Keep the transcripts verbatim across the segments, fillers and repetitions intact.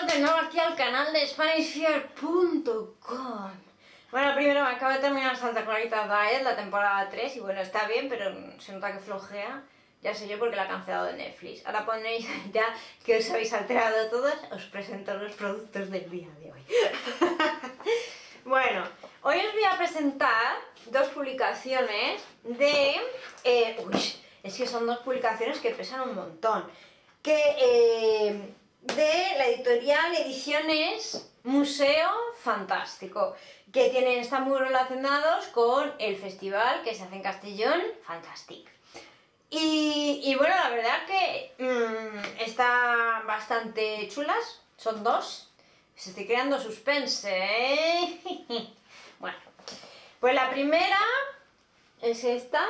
de nuevo aquí al canal de Spanish Fear punto com. Bueno, primero me acabo de terminar Santa Clarita Diet, la temporada tres, y bueno, está bien, pero se nota que flojea. Ya sé yo porque la ha cancelado de Netflix. Ahora ponéis ya que os habéis alterado todos, os presento los productos del día de hoy. Bueno, hoy os voy a presentar dos publicaciones de... Eh, uy, es que son dos publicaciones que pesan un montón. Que... Eh, de la editorial Ediciones Museo Fantástico, que tienen, están muy relacionados con el festival que se hace en Castellón, Fantastic. Y, y bueno, la verdad que mmm, están bastante chulas, son dos, se estoy creando suspense, ¿eh? Bueno, pues la primera es esta.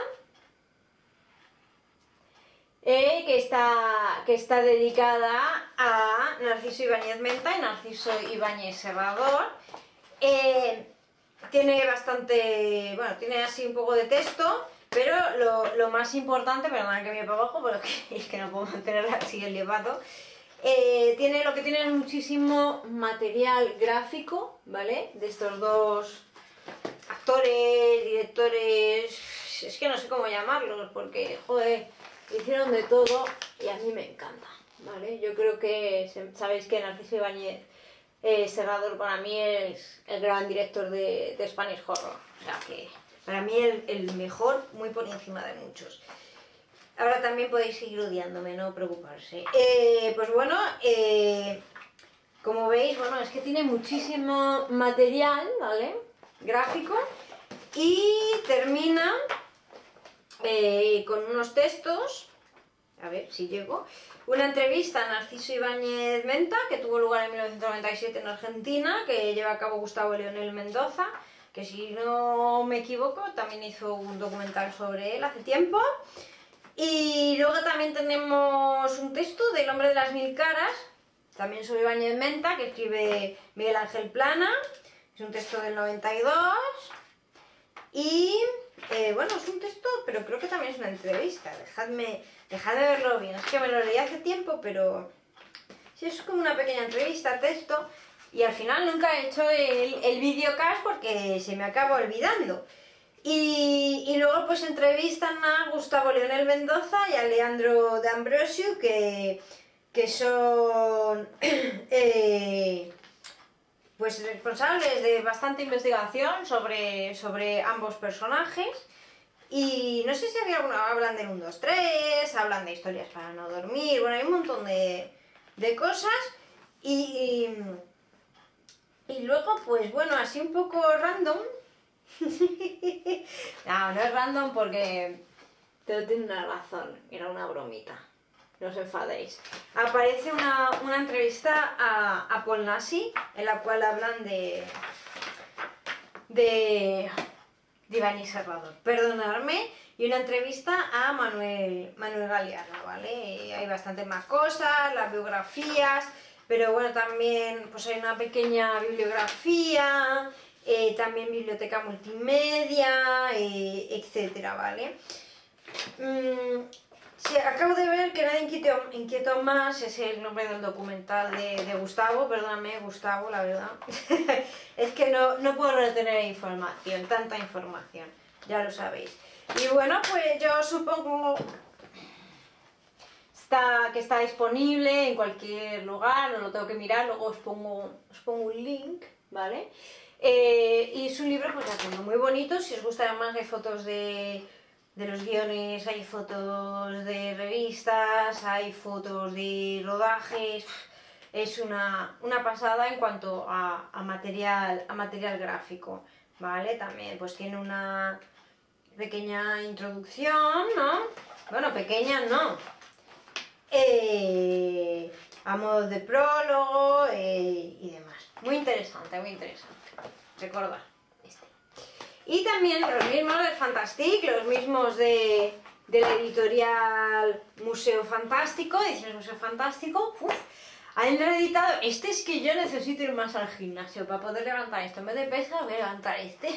Eh, que, está, que está dedicada a Narciso Ibáñez Menta y Narciso Ibáñez Serrador. Eh, tiene bastante, bueno, tiene así un poco de texto, pero lo, lo más importante, perdón que me para abajo, porque es que no puedo mantenerla así elevado. Eh, tiene, lo que tiene es muchísimo material gráfico, ¿vale? De estos dos actores, directores, es que no sé cómo llamarlos, porque, joder, hicieron de todo y a mí me encanta, ¿vale? Yo creo que sabéis que Narciso Ibáñez eh, Serrador para mí es el gran director de, de Spanish Horror, o sea que para mí el, el mejor, muy por encima de muchos. Ahora también podéis seguir odiándome, no preocuparse. Eh, pues bueno, eh, como veis, bueno, es que tiene muchísimo material, ¿vale? Gráfico, y termina... Eh, con unos textos, a ver si llego, una entrevista a Narciso Ibáñez Menta, que tuvo lugar en mil novecientos noventa y siete en Argentina, que lleva a cabo Gustavo Leonel Mendoza, que si no me equivoco también hizo un documental sobre él hace tiempo. Y luego también tenemos un texto del Hombre de las Mil Caras, también sobre Ibáñez Menta, que escribe Miguel Ángel Plana, es un texto del noventa y dos. Y eh, bueno, es un texto, pero creo que también es una entrevista. Dejadme, dejadme verlo bien. Es que me lo leí hace tiempo, pero sí, es como una pequeña entrevista, texto. Y al final nunca he hecho el, el videocast porque se me acaba olvidando. Y, y luego pues entrevistan a Gustavo Leonel Mendoza y a Leandro de Ambrosio, que, que son... eh, pues responsables de bastante investigación sobre, sobre ambos personajes. Y no sé si había alguna, hablan del uno, dos, tres, hablan de historias para no dormir, bueno, hay un montón de, de cosas. Y, y, y luego, pues bueno, así un poco random. No, no es random porque todo tiene una razón, era una bromita. No os enfadéis. Aparece una, una entrevista a, a Paul Nassy, en la cual hablan de... de... de Ibáñez Serrador, perdonadme, y una entrevista a Manuel, Manuel Galeana, ¿vale? Hay bastante más cosas, las biografías, pero bueno, también pues hay una pequeña bibliografía, eh, también biblioteca multimedia, eh, etcétera, ¿vale? Mm, Sí, acabo de ver que Nadie inquietó, inquietó más, es el nombre del documental de, de Gustavo, perdóname Gustavo, la verdad. Es que no, no puedo retener información, tanta información, ya lo sabéis. Y bueno, pues yo supongo está, que está disponible en cualquier lugar, no lo tengo que mirar, luego os pongo, os pongo un link, ¿vale? Eh, y es un libro pues ya tengo muy bonito, si os gusta más hay fotos de... de los guiones, hay fotos de revistas, hay fotos de rodajes, es una, una pasada en cuanto a, a, material, a material gráfico, ¿vale? También pues tiene una pequeña introducción, ¿no? Bueno, pequeña no, eh, a modo de prólogo eh, y demás. Muy interesante, muy interesante, recordad. Y también los mismos de Fantastic, los mismos de, de la editorial Museo Fantástico, Ediciones Museo Fantástico, uf, han reeditado, este es que yo necesito ir más al gimnasio para poder levantar esto, en vez de pesas voy a levantar este.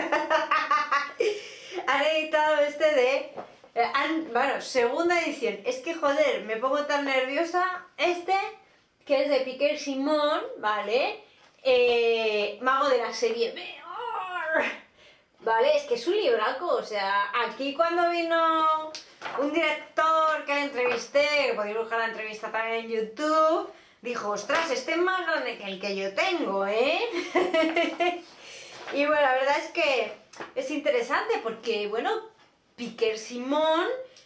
Han editado este de, eh, han, bueno, segunda edición, es que joder, me pongo tan nerviosa, este que es de Piquer Simón, ¿vale? Eh, mago de la serie Beor, ¿vale? Es que es un libraco, o sea, aquí cuando vino un director que le entrevisté, que podéis buscar la entrevista también en YouTube, dijo, ostras, este es más grande que el que yo tengo, ¿eh? Y bueno, la verdad es que es interesante porque, bueno, Piquer Simón,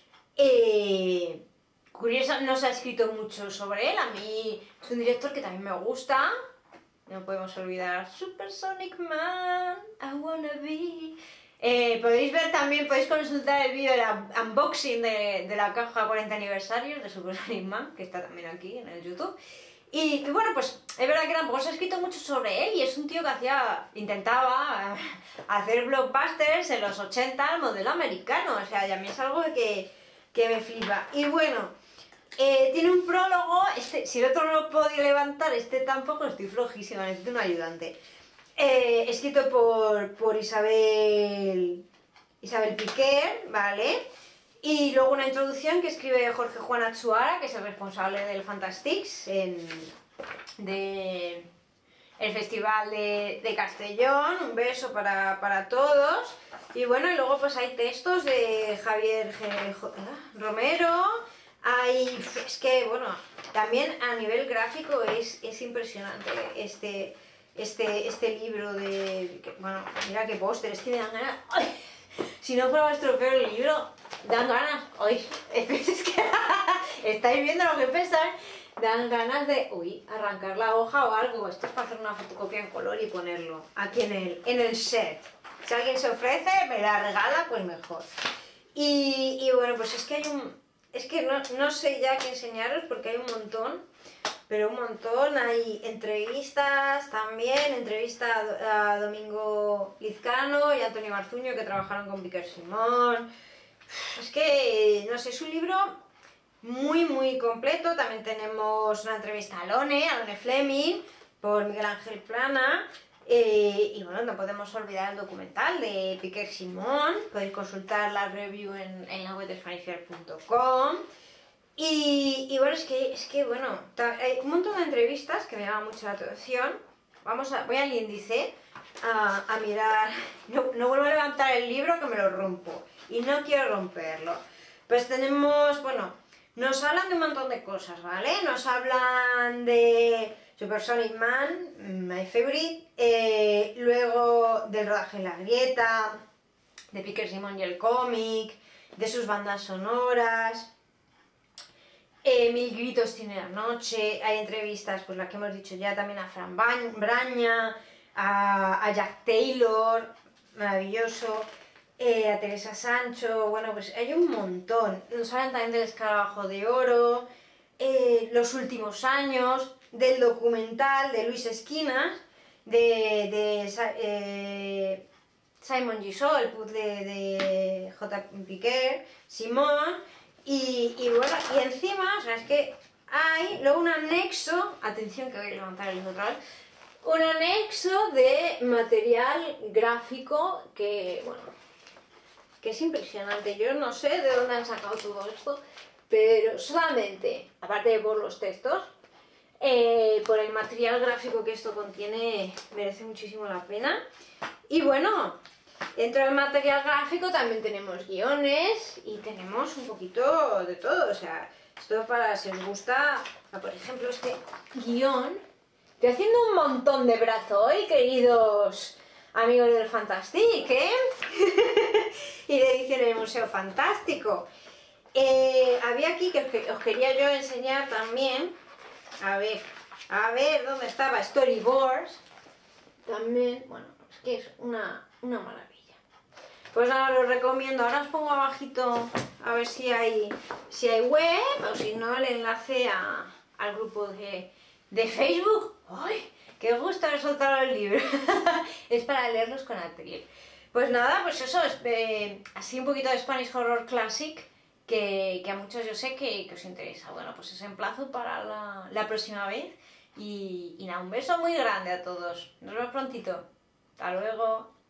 eh, curioso, no se ha escrito mucho sobre él, a mí es un director que también me gusta, no podemos olvidar Supersonic Man, I wanna be... Eh, podéis ver también, podéis consultar el vídeo del unboxing de, de la caja cuarenta aniversarios de Supersonic Man, que está también aquí en el YouTube. Y, y bueno, pues es verdad que tampoco se ha escrito mucho sobre él y es un tío que hacía, intentaba hacer blockbusters en los ochenta al modelo americano, o sea, y a mí es algo que, que me flipa. Y bueno, eh, tiene un prólogo, este, si el otro no lo podía levantar, este tampoco, estoy flojísima, necesito un ayudante. Eh, escrito por, por Isabel, Isabel Piquer, ¿vale? Y luego una introducción que escribe Jorge Juan Atsuara, que es el responsable del Fantastics, en, de, el Festival de, de Castellón, un beso para, para todos. Y bueno, y luego pues hay textos de Javier G, J, Romero, hay, es que bueno, también a nivel gráfico es, es impresionante este, este, este libro de, que, bueno, mira qué póster, es que me dan ganas, ¡ay! Si no fuera vuestro peor el libro, dan ganas, ¡ay! Es que estáis viendo lo que pesan, dan ganas de, uy, arrancar la hoja o algo. Esto es para hacer una fotocopia en color y ponerlo aquí en el, en el set. Si alguien se ofrece, me la regala, pues mejor. Y, y bueno, pues es que hay un, es que no, no sé ya qué enseñaros porque hay un montón, pero un montón. Hay entrevistas también, entrevista a, a Domingo Lizcano y Antonio Garzuño que trabajaron con Piquer Simón. Es que, no sé, es un libro muy muy completo. También tenemos una entrevista a Lone, a Lone Fleming, por Miguel Ángel Plana. Eh, y bueno, no podemos olvidar el documental de Piquer Simón. Podéis consultar la review en, en la web de spanifair punto com. Y, y bueno, es que, es que bueno, hay un montón de entrevistas que me llaman mucho la atención. Vamos a, voy al índice a, a mirar, no, no vuelvo a levantar el libro que me lo rompo y no quiero romperlo. Pues tenemos, bueno, nos hablan de un montón de cosas, ¿vale? Nos hablan de Supersonic Man, my favorite, eh, luego del rodaje en la grieta, de Piquer Simón y el cómic, de sus bandas sonoras. Eh, Mil gritos tiene la noche, hay entrevistas, pues la que hemos dicho ya, también a Fran Braña, a, a Jack Taylor, maravilloso, eh, a Teresa Sancho, bueno, pues hay un montón. Nos hablan también del Escarabajo de Oro, eh, los últimos años, del documental de Luis Esquinas, de, de eh, Simon Gisó, el puzzle de J. Piquer Simón. Y, y bueno, y encima, o sea, es que hay luego un anexo, atención que voy a levantar el otra vez, un anexo de material gráfico que, bueno, que es impresionante. Yo no sé de dónde han sacado todo esto, pero solamente, aparte de por los textos, eh, por el material gráfico que esto contiene, merece muchísimo la pena. Y bueno, dentro del material gráfico también tenemos guiones y tenemos un poquito de todo, o sea, esto para si os gusta, por ejemplo, este guión. Estoy haciendo un montón de brazo hoy, queridos amigos del Fantastic, ¿eh? Y de edición del Museo Fantástico. Eh, había aquí que os, que os quería yo enseñar también, a ver, a ver, ¿dónde estaba? Storyboards. También, bueno, es que es una, una maravilla. Pues nada, lo recomiendo. Ahora os pongo abajito a ver si hay, si hay web o si no el enlace a, al grupo de, de Facebook. ¡Ay! ¡Qué gusto haber soltado el libro! Es para leerlos con atril. Pues nada, pues eso, es, eh, así un poquito de Spanish Horror Classic que, que a muchos yo sé que, que os interesa. Bueno, pues os emplazo para la, la próxima vez y, y nada, un beso muy grande a todos. Nos vemos prontito. Hasta luego.